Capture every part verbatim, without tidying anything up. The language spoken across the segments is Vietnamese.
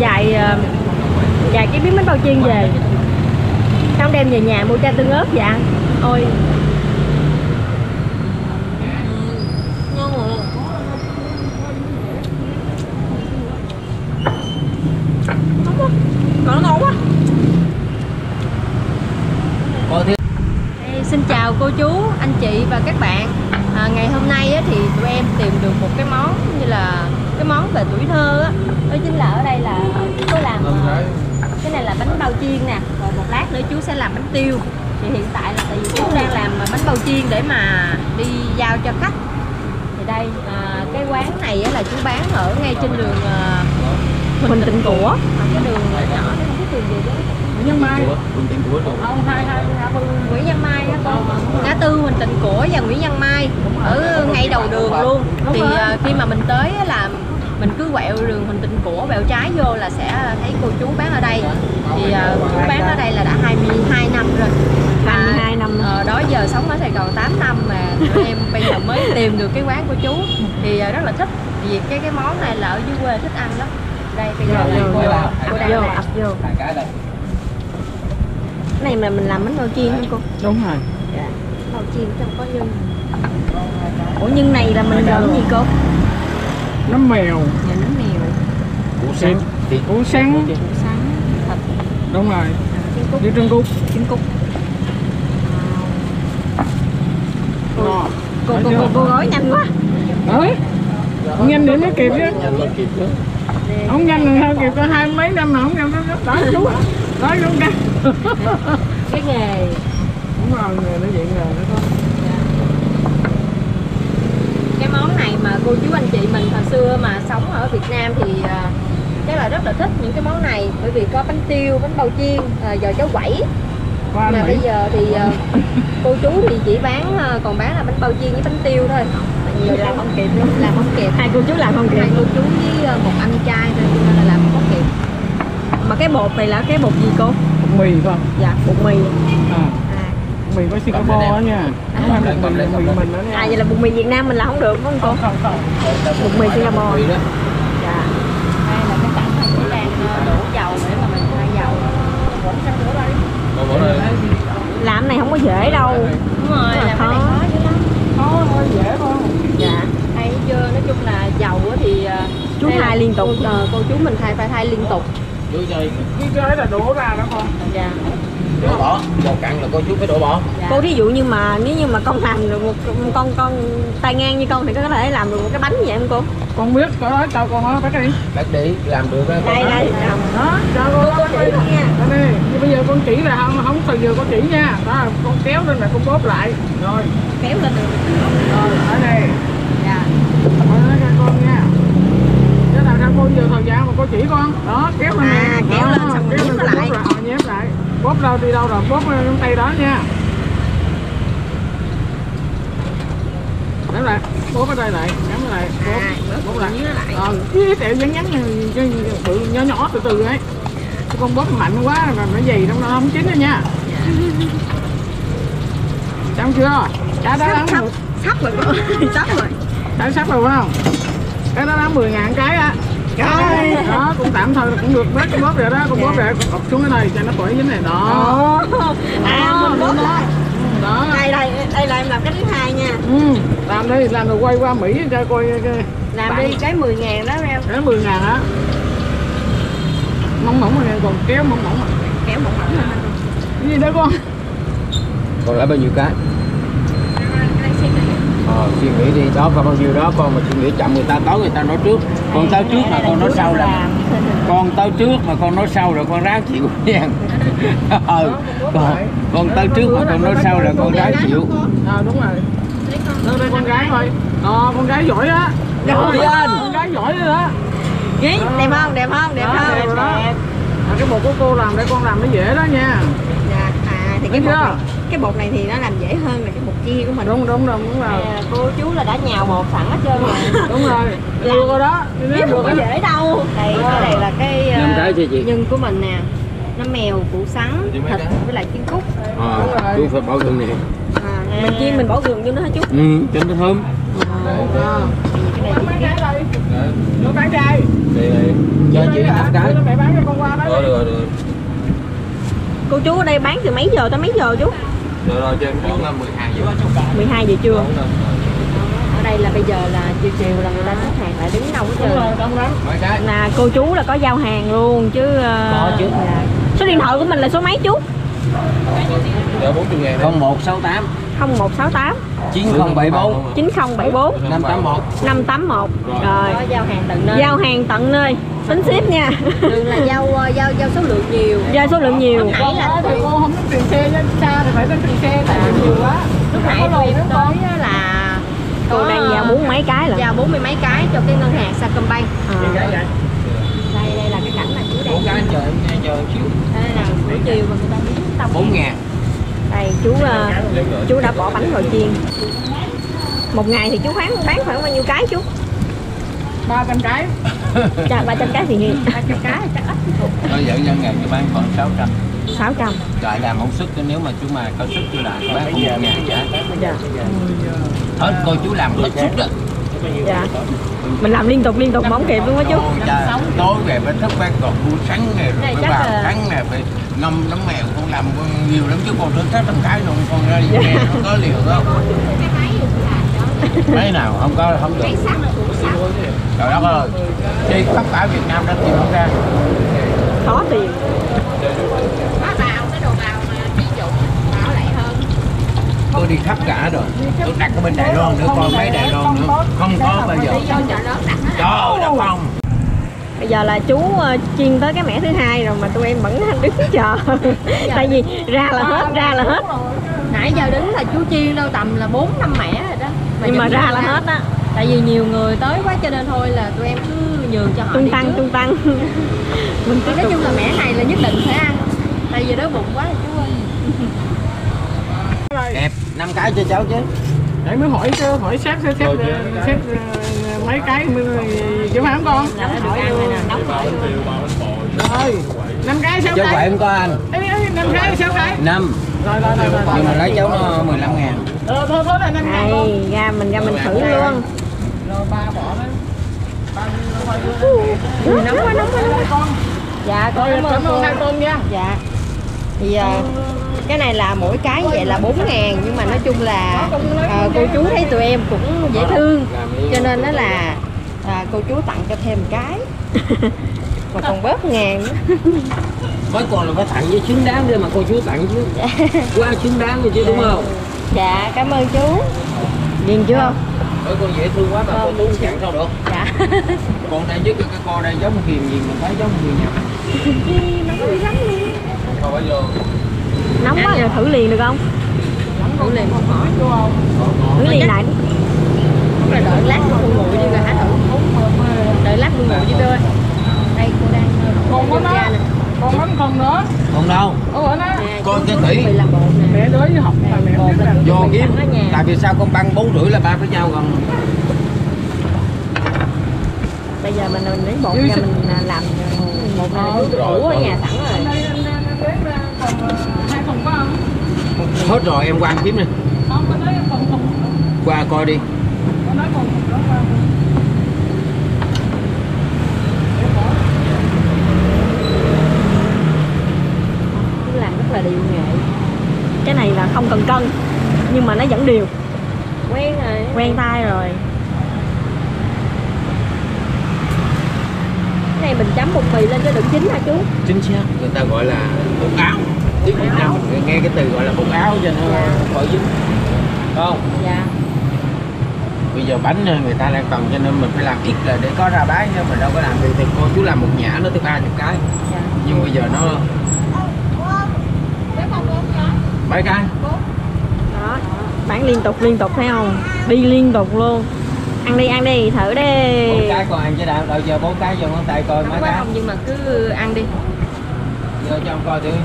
chạy chạy cái miếng bánh bao chiên về, xong đem về nhà mua chai tương ớt về ăn. Ôi ngon rồi. Ngon quá, còn nó ngon quá. Hey, xin chào cô chú, anh chị và các bạn. À, ngày hôm nay á, thì tụi em tìm được một cái món như là cái món về tuổi thơ á. Đó chính là ở đây là chú làm cái này là bánh bao chiên nè, rồi một lát nữa chú sẽ làm bánh tiêu. Thì hiện tại là tại vì chú đang làm bánh bao chiên để mà đi giao cho khách. Thì đây à, cái quán này á, là chú bán ở ngay trên đường à, Huỳnh Tịnh Của, cái đường nhỏ đó, không biết đường gì đó. Nguyễn Văn Mai, Nguyễn Văn Mai á con, ngã tư Huỳnh Tịnh Của và Nguyễn Văn Mai ở ngay đầu đường luôn. Thì uh, khi mà mình tới là mình cứ quẹo đường Huỳnh Tịnh Của, quẹo trái vô là sẽ thấy cô chú bán ở đây. Thì uh, chú bán ở đây là đã hai mươi hai năm rồi. hai mươi hai năm. Uh, đó giờ sống ở Sài Gòn tám năm mà tụi em bây giờ mới tìm được cái quán của chú thì uh, rất là thích. Vì cái cái món này là ở dưới quê thích ăn đó. Đây bây giờ là cô, cô đang vô, ập vô. Cái này mà mình làm bánh bao chiên hả cô? Đúng rồi. Dạ. Bao chiên trong có nhân. Ủa nhân này là mình làm gì cô? Nấm mèo. Dạ nấm mèo. Củ sắn. Củ sắn. Củ sắn. Thịt. Đúng rồi. Trứng cút. Với trứng cút. Trứng cút. Cô, Ngon. cô, cô, cô, cô gói nhanh quá. Đấy. Nhanh để mới kịp chứ. Không nhanh là hơn kịp có hai mấy năm mà không nhanh đó đó chú. Nói luôn ca. Cái nghề. Đúng rồi, nghề nó vậy nghề đó thôi. Cái món này mà cô chú anh chị mình hồi xưa mà sống ở Việt Nam thì uh, chắc là rất là thích những cái món này, bởi vì có bánh tiêu, bánh bao chiên, uh, giò cháo quẩy. Mà Mỹ. Bây giờ thì uh, cô chú thì chỉ bán uh, còn bán là bánh bao chiên với bánh tiêu thôi. Nhiều làm không kịp luôn, làm không kịp. Hai cô chú làm không kịp. Hai cô chú với uh, một anh trai thôi nên là làm không kịp. Mà cái bột này là cái bột gì cô? Bột mì phải không? Dạ, bột mì. À. À. Bột mì với Singapore đó nha. Không phải bột mì, mì mình đó nha. À vậy là bột mì Việt Nam mình là không được đúng không cô? Không, không, không. Bột mì Singapore. Dạ. Đây là cái tảng này cũng đang đổ dầu để mà mình pha dầu. Làm này không có dễ đâu. Đúng rồi, làm cái này khó dữ lắm. Khó thôi, dễ thôi. Dạ. Hay chưa, nói chung là dầu thì chú thay liên tục. Cô, uh, cô chú mình thay phải thay liên tục. Cái cái là đổ ra đó con. Dạ. Đổ bỏ, một cặn là cô chú phải đổ bỏ. Dạ. Cô thí dụ như mà nếu như mà con làm được một con con tay ngang như con thì có thể làm được một cái bánh vậy không cô? Con biết có đó cho con nó bắt đi. Bắt đi, làm được đó. Đây đây. Đó, cho con cô chỉ nha. Đây đi, bây giờ con chỉ là không không từ giờ con chỉ nha. Đó là con kéo lên là con bóp lại. Rồi. Kéo lên được. Rồi, ở đây. Dạ. Ở đây cho con nha. Chứ nào sao cô giờ thời gian mà cô chỉ con. Đó, kéo lên. À, kéo lên xong kéo nhếp lại. Rồi, nhếp lại. Bóp đâu đi đâu rồi, bóp trong tay đó nha. Đấy lại, bóp ở đây lại, nhắm lại, bóp, à, bóp, bóp lại. lại. Ờ, cái tẹo nhắn nhắn bự nhỏ nhỏ từ từ ấy. Chứ con bóp mạnh quá rồi nó dày nó không chín đâu nha. Xong chưa? Cái đó sắp, sắp, sắp rồi cô. Sắp rồi. Đã sắp rồi phải không? Cái đó đáng mười ngàn cái á. Cái đó cũng tạm thời là cũng được bớt cái bóp rồi đó, con bóp rồi con cột xuống cái này cho nó khỏi dính này đó. À, mình bóp đó. Đó. Đây đây, đây là em làm cái thứ hai nha. Ừ, làm đi, làm rồi quay qua Mỹ cho coi cái làm bạn. Đi cái mười ngàn đó em. Cái mười ngàn á. Mỏng mỏng này còn kéo mỏng mỏng. Kéo mỏng mỏng lên. Cái gì đó con? Còn lại bao nhiêu cái? Ờ, suy nghĩ đi, đó còn bao nhiêu đó con mà suy nghĩ chậm người ta tới người ta nói trước. Con tới trước mà con nói sau là con tới trước mà con nói sau rồi con ráng chịu nha. Ờ, con, con tới trước mà con nói sau là con ráng chịu. À đúng rồi. Đâu đây con gái thôi. Ờ, con gái giỏi á. Rồi lên. Con gái giỏi rồi đó. Đẹp không? Đẹp không? Đẹp không? Đẹp đó. À, cái bột của cô làm để con làm nó dễ đó nha. Dạ, à thì cái bột này, cái bột này thì nó làm dễ hơn là cái bột chia của mình. Đúng đúng đúng đúng rồi. À, cô chú là đã nhào bột sẵn hết trơn rồi. Đúng rồi. Được rồi đó. Chứ không có dễ đâu. Đây, cái này là cái uh, nhân của mình nè. Nó mèo, củ sắn, thịt với lại trứng cút. Ờ, chú phải bỏ gừng nè. À, mình chiên mình bỏ gừng vô nó hả chú? Ừ, cho nó thơm. À. bán cái đây. Nó bán trai. Đi đi. Cho chị năm cái. Mẹ bán cho con qua đó. Rồi được được. Cô chú ở đây bán từ mấy giờ tới mấy giờ chú? Rồi rồi cho em trước là mười hai giờ. mười hai giờ trưa. Ở đây là bây giờ là chiều chiều là người ta xếp hàng lại đứng đâu hết trơn. Đông lắm. Mấy cái. Là cô chú là có giao hàng luôn chứ. Có chứ. Dạ. Số điện thoại của mình là số mấy chú? Dạ bốn mươi ngàn. không một sáu tám không một sáu tám chín không bảy bốn chín không bảy bốn năm tám một năm tám một. Rồi. Có giao hàng tận nơi. Giao hàng tận nơi. Tính ship nha. Thường là giao giao giao số lượng nhiều. Giao số lượng nhiều. Lúc nãy là tụi cô không có tiền xe lên xa thì phải lên tiền xe tại vì nhiều quá. Lúc nãy tụi em tới là cô đang giao bốn mấy cái là giao bốn mươi mấy cái cho cái ngân hàng Sacombank. À. Đây đây là cái cảnh là chú đang. bốn cái chờ em nghe chờ xíu. Đây là buổi chiều mà người ta biến tông. bốn ngàn. Đây chú uh, chú đã bỏ bánh rồi chiên. Một ngày thì chú bán bán khoảng bao nhiêu cái chú? ba trăm cái. Dạ ba trăm cái thì hiền. ba trăm cái chắc ít. Tôi dẫn dân ngàn cho bán khoảng sáu trăm. sáu trăm. Lại làm mẫu sức nếu mà chú mà có sức chú làm bán không một ngàn trả. Dạ. Hết coi chú làm hết sức đó. Dạ. Mình làm liên tục liên tục bóng kịp luôn á chú. Trời, tối về phải thức bán còn mua sắn này rồi phải vào sắn này phải ngâm nấm mèo con làm nhiều lắm chứ còn thức hết trong cái luôn con ra đi nghe nó có liều không? Mấy nào không có không được. Trời đất ơi, đi tất cả Việt Nam đã tìm không ra. Khó tìm. Tôi đi khắp cả rồi, tôi đặt ở bên Đài Loan nữa, còn mấy Đài Loan nữa, không có bao giờ. Trời đất không. Bây giờ là chú uh, chiên tới cái mẻ thứ hai rồi mà tụi em vẫn đứng chờ. Tại vì ra là hết, ra là hết. Nãy giờ đứng là chú chiên đâu tầm là bốn năm mẻ rồi đó. Mà nhưng mà ra là hết á. Tại vì nhiều người tới quá cho nên thôi là tụi em cứ nhường cho họ. Tung tăng, tung tăng. Mình cứ nói chung là mẻ này là nhất định phải ăn. Tại vì đói bụng quá là chú ơi. Đẹp, năm cái cho cháu chứ. Để mới hỏi chứ, hỏi sếp sếp sếp, sếp mấy cái chứ phải không con? Dạ, được ăn này nè, nóng rồi. Rồi, năm cái sáu cái. Cho em có anh. năm cái sáu cái. năm. Rồi rồi rồi. Nhưng mà lấy cháu nó mười lăm ngàn. Ờ thôi thôi là năm ngàn con. Đây, ra mình ra mình thử luôn. Rồi ba bỏ đấy. Nóng quá, nóng quá, nóng quá con. Dạ, con cảm ơn cảm ơn hai con nha. Dạ. Thì uh, cái này là mỗi cái vậy là bốn ngàn nhưng mà nói chung là uh, cô chú thấy tụi em cũng dễ thương cho nên đó là uh, cô chú tặng cho thêm một cái mà còn bớt ngàn nữa. Mấy con là phải tặng với xứng đáng để mà cô chú tặng chứ. Quá xứng đáng rồi chứ đúng không? Dạ cảm ơn chú. Điền chưa? Mấy con dễ thương quá mà cô chú chẳng sao được. Dạ. Con đây với cái con đây giống hiền gì mà thấy giống hiền nhau. Nó có bị rắn luôn. Thôi bây giờ Nóng quá rồi thử liền được không? Thử liền không hỏi chú không? Thử liền lại. Không là đợi lát nó nguội đi rồi hả thử. Đợi lát nguội đi bê ơi. Đây cô đang Còn có nó. Còn bánh không nữa. Còn đâu? Ủa nó. Con cái kỹ. Mẹ đối với học là mẹ biết là vô kiếm. Tại vì sao con băng bốn rưỡi là ba với nhau gần. Bây giờ mình mình lấy bột ra mình làm một ủ ở nhà sẵn rồi. hai thùng có không? Hết rồi em qua kiếm đi. Không có nói còn thùng. Qua coi đi. Có nói còn thùng đó qua. Làm rất là đều nghệ. Cái này là không cần cân nhưng mà nó vẫn đều. Quen rồi. Quen tay rồi. Cái này mình chấm bột mì lên cho đựng chín hả chú? Chính xác. Người ta gọi là bột áo. Tiếng Việt Nam mình nghe cái từ gọi là bột áo cho nó khỏi dính. Không? Dạ. Bây giờ bánh người ta đang cần cho nên mình phải làm ít là để có ra bán chứ mình đâu có làm được thì cô chú làm một nhã nó tới ba chục cái. Dạ. Nhưng bây giờ nó mấy cái Đó, bán liên tục liên tục thấy không? Đi liên tục luôn. Ăn đi ăn đi thử đi. bốn cái còn ăn chứ đạo đợi giờ bốn cái vô ngón tay coi mấy cái không nhưng mà cứ ăn đi. giờ cho ông coi thử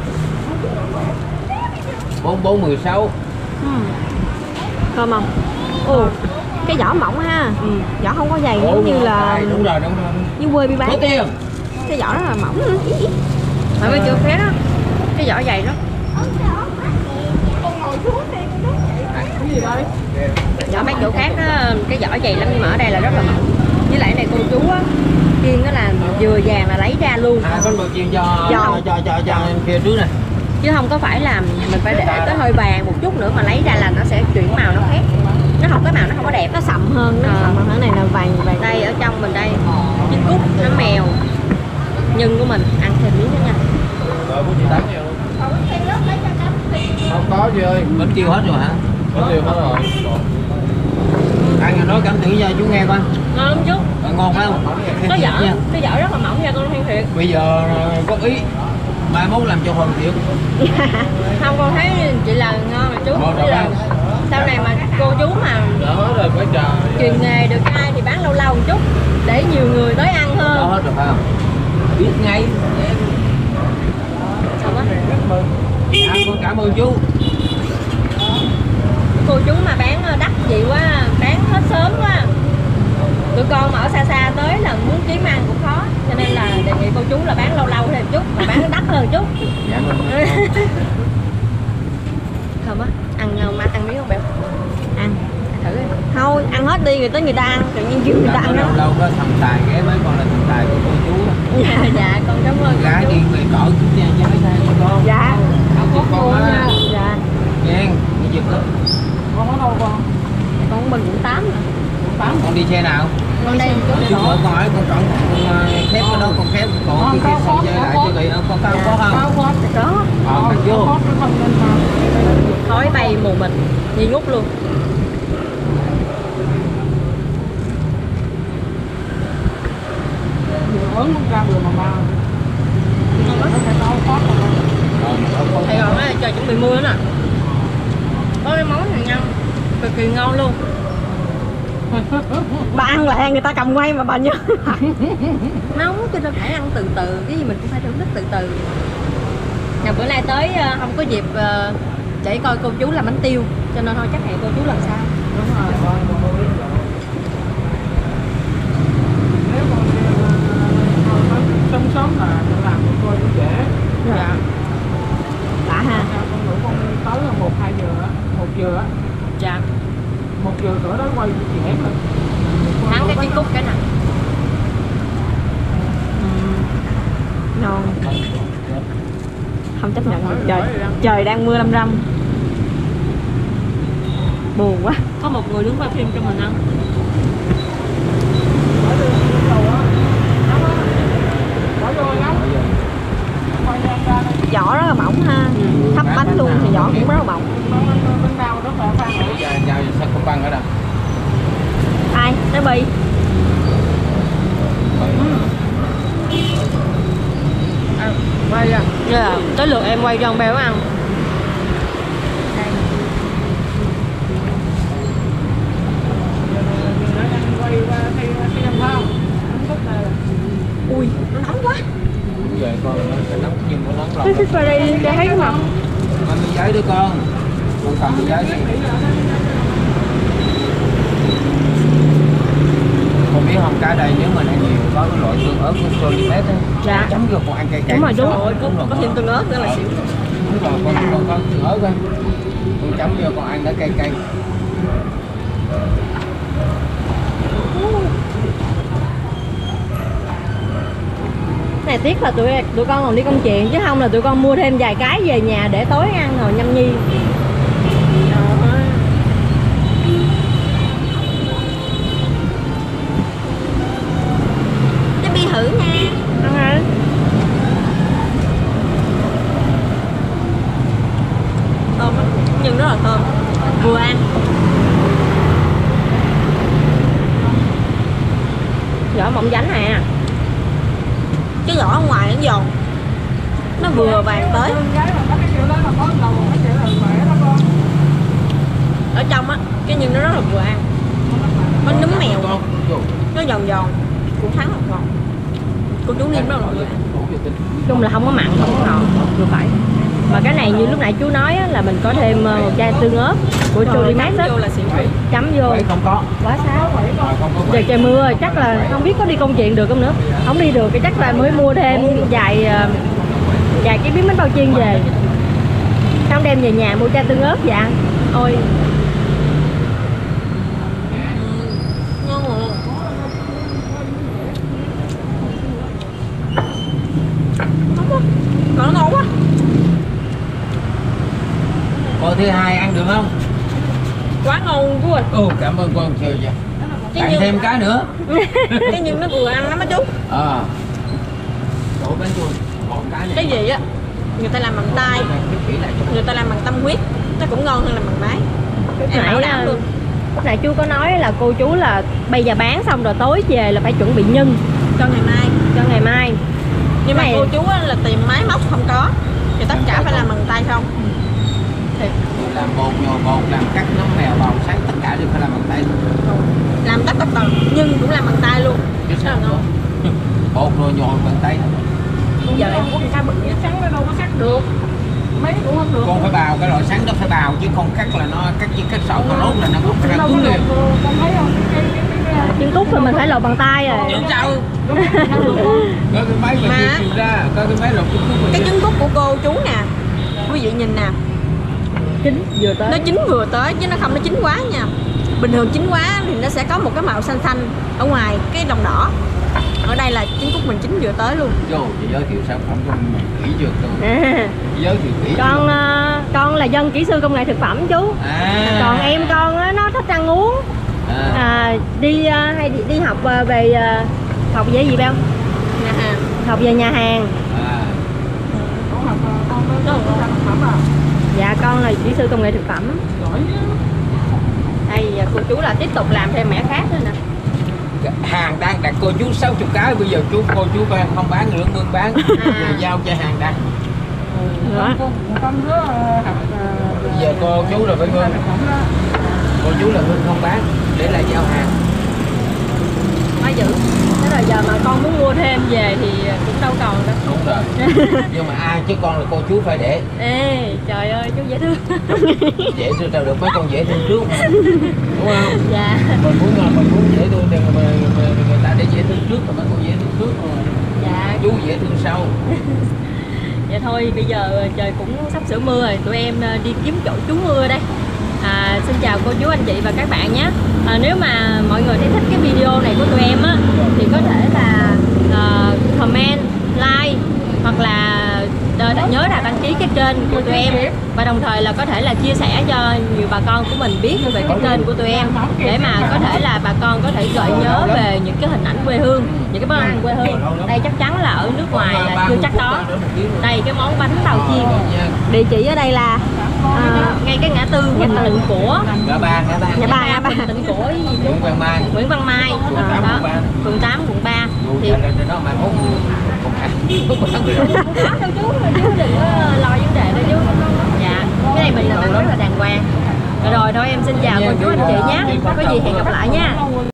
bốn bốn mười sáu Ừ. Thơm không? Ồ, cái vỏ mỏng ha. Ừ. Vỏ không có dày giống như là đúng rồi đúng rồi như quê bị bán. có tiền Cái vỏ rất là mỏng. Mà bây giờ phép đó. Cái vỏ dày lắm. gì đây? Ở mấy chỗ khác á, cái vỏ dày lắm nhưng mà ở đây là rất là mỏng. Với lại này cô chú á, chiên đó là vừa vàng là lấy ra luôn. À, con đồ chiên cho Giòn. cho cho cho, cho phía trước này. Chứ không có phải là mình phải để tới hơi vàng một chút nữa mà lấy ra là nó sẽ chuyển màu nó khác. Nó không cái màu nó không có đẹp, nó sậm hơn, nó sậm hơn. Cái này là vàng vàng. Đây ở trong mình đây, trứng cút, nấm mèo, nhân của mình ăn thêm miếng nữa nha. Rồi bún chị tám nhiều luôn. Không có chị ơi. Bánh tiêu hết rồi hả? Bánh tiêu hết rồi. Ăn nói cảm tưởng cho chú nghe coi. Ngon lắm chú. À, ngon phải không? Nó vỏ, nó vỏ rất là mỏng nha con than thiệt. Bây giờ có ý mai mốt làm cho hoàn thiện. Không con thấy chị là ngon rồi chú. Ngon Bây rồi giờ, sau này mà cô chú mà Đã hết rồi phải chờ. truyền nghề được cho ai thì bán lâu lâu một chút để nhiều người tới ăn Đó hơn. hết rồi phải không? Biết ngay. Sao á? Dạ, con cảm ơn chú. Cô chú mà bán đắt vậy quá, bán hết sớm quá. Tụi con mà ở xa xa tới là muốn kiếm ăn cũng khó. Cho nên là đề nghị cô chú là bán lâu lâu thêm chút mà bán đắt hơn chút. Dạ vâng. Không á, ăn không má ăn miếng không Bèo? Ăn, thử đi. Thôi, ăn hết đi rồi tới người ta ăn, tự nhiên kêu người ta ăn Lâu đó. lâu có thằng Tài ghé với con là thằng Tài của cô chú. Dạ, dạ, con cảm ơn Gái cô đi chú. về cỡ chút nha cho mấy thằng của con. Dạ, Chúc con á. dạ. Nghe, đi giật đó. Con ở đâu con? Con bên quận tám nè. Con đi xe nào? Con đây Chút nữa con hỏi con chọn con khép cái đó con khép còn cái kia xong chơi lại chứ vậy con có có không? Có. có. Ờ mặc vô. Có cái phần lên mà. Khói bay mù mịt, nghi ngút luôn. Vừa ớn ra vừa mà mà. Nó phải to phát rồi. Ờ, không Sài Gòn á, trời chuẩn bị mưa nè. Có cái món này nha, cực kỳ ngon luôn. Bà ăn lẹ người ta cầm quay mà bà nhớ. Nóng cho nên phải ăn từ từ, cái gì mình cũng phải thưởng thức từ từ. Nào bữa nay tới không có dịp để coi cô chú làm bánh tiêu, cho nên thôi chắc hẹn cô chú lần sau. Đúng rồi. Nếu con sống sớm là làm của tôi cũng dễ. Dạ. Đã ha. Con ngủ con tới là một hai giờ á, một giờ á. Dạ. Một giờ cỡ đó quay dễ rồi. Thắng cái chiếc cúc cái nè. Ngon. Không chấp nhận được, trời trời đang mưa lâm râm, buồn quá. Có một người đứng quay phim cho mình ăn. Vỏ rất là mỏng ha, thấp bánh luôn thì vỏ cũng rất là mỏng. Bên nào rất là phan. Giờ giờ sao không băng ở đâu? Ai? Trái bì. Quay à. Dạ, tới lượt em quay cho ông Bèo ăn. Quay qua thi thi làm sao? Ui, nó nóng quá. Đúng rồi con nó nóng nhưng nó nóng lòng. Cái vào đây để thấy không? Cầm miếng giấy đứa con. Con cầm miếng giấy đi. Con biết không, cái đây nếu mà ăn nhiều có cái loại tương ớt của Solimet á. Dạ. Chấm vô con ăn cay cay. Đúng rồi, đúng. Đúng rồi. Có thêm tương ớt nữa là xỉu. Đúng rồi, con con có tương ớt á. Con chấm vô con ăn nó cay cay. Này tiếc là tụi tụi con còn đi công chuyện chứ không là tụi con mua thêm vài cái về nhà để tối ăn rồi nhâm nhi. Cái bi thử nha. Ăn hả? Thơm á, nhưng rất là thơm. Vừa ăn. Vỏ mỏng dánh à. Cái vỏ ở ngoài nó giòn, nó vừa vàng tới. Ở trong á, cái nhân nó rất là vừa ăn. Có nấm mèo, nó giòn giòn, cũng thắng một ngọt. Cô chú Niêm rất là vừa ăn. Chung là không có mặn, không có ngọt, vừa phải. Mà cái này như lúc nãy chú nói á, là mình có thêm một chai tương ớt của Solimet á, chấm vô không có quá xáo. Giờ trời mưa chắc là không biết có đi công chuyện được không nữa. Không đi được thì chắc là mới mua thêm vài vài cái miếng bánh bao chiên về, xong đem về nhà mua chai tương ớt về ăn. Ôi thứ hai ăn được không? Quá ngon chú ơi. Ồ, cảm ơn con chơi nha. Tặng nhưng... thêm cái nữa. Cái nhưng nó vừa ăn lắm á chú. Ờ. Đổ bánh chuông, một cái này. Cái gì á? Người ta làm bằng tay, người ta làm bằng tâm huyết, nó cũng ngon hơn làm bằng máy. Em bảo đảm luôn. Lúc nãy chú có nói là cô chú là bây giờ bán xong rồi tối về là phải chuẩn bị nhân cho ngày mai, cho ngày mai. Nhưng mà cô chú là tìm máy móc không có, thì tất cả phải làm bằng tay không. Thì làm bột, nhồi bột, làm cắt nấm mèo, bào sấy, tất cả đều phải làm bằng tay. Làm tất tất tật nhưng cũng làm bằng tay luôn. Chứ sao ngon. Bột rồi nhồi bằng tay. Giờ em có cái bự nhất trắng nó đâu có cắt được. Mấy cũng không được. Con phải bào cái loại sắn đó phải bào chứ không cắt là nó cắt như cắt sầu còn nốt là nó không ra cứng liền. Con thấy không? Trứng cút thì mình phải lột bằng tay rồi. Trứng trâu. Có cái máy mà chiều ra, có cái máy lột trứng cút. Cái trứng cút của cô chú nè, quý vị nhìn nè, Chín vừa tới. nó chín vừa tới chứ nó không nó chín quá nha. Bình thường chín quá thì nó sẽ có một cái màu xanh xanh ở ngoài cái đồng đỏ. Ở đây là trứng cút mình chín vừa tới luôn. Vô chị giới thiệu sản phẩm cho mình kỹ dược thôi. À, Giới thiệu kỹ. con uh, con là dân kỹ sư công nghệ thực phẩm chú. À. Còn em con uh, nó thích ăn uống. À. À, đi uh, hay đi, đi học uh, về uh, học về gì không? Nhà hàng. Học về nhà hàng. À. Con học con nó có sản phẩm à? Dạ con là kỹ sư công nghệ thực phẩm. Giỏi chứ. Đây giờ cô chú là tiếp tục làm thêm mẻ khác nữa nè. Hàng đang đặt cô chú sáu mươi cái, bây giờ chú cô chú không bán nữa, ngưng bán. À. Giao cho hàng đặt. Con, con đứa học giờ cô chú là phải ngưng. Cô chú là ngưng không bán để là giao hàng. Quá dữ. Thế rồi giờ mà con muốn mua thêm về thì cũng đâu còn đâu. Đúng rồi. Nhưng mà ai chứ con là cô chú phải để. Ê trời ơi chú dễ thương. Dễ thương sao được, mấy con dễ thương trước mà. Đúng không? Dạ. Mình muốn mình muốn dễ thương thì người, người, người ta để dễ thương trước rồi mấy con dễ thương trước rồi. Dạ. Chú dễ thương sau. Dạ thôi bây giờ trời cũng sắp sửa mưa rồi, tụi em đi kiếm chỗ trú mưa đây. À, xin chào cô chú anh chị và các bạn nhé. À, nếu mà mọi người thấy thích cái video này của tụi em á thì có thể là uh, comment, like hoặc là uh, nhớ là đăng ký cái kênh của tụi em, và đồng thời là có thể là chia sẻ cho nhiều bà con của mình biết về cái kênh của tụi em, để mà có thể là bà con có thể gợi nhớ về những cái hình ảnh quê hương, những cái món ăn quê hương. Đây chắc chắn là ở nước ngoài là chưa chắc có. Đây cái món bánh tàu chiên, địa chỉ ở đây là à, ngay cái ngã tư Huỳnh Tịnh của ngã ba ngã ba ngã ba ngã ba Huỳnh Tịnh của Nguyễn Văn Mai Nguyễn Văn Mai à, đó phường tám quận ba thì đó mà mốt không ăn đó đâu chú chú đừng có lo vấn đề đó chú. Dạ cái này mình làm ăn rất là đàng hoàng. Rồi rồi thôi em xin chào cô chú anh chị nhé, có gì hẹn gặp lại nha.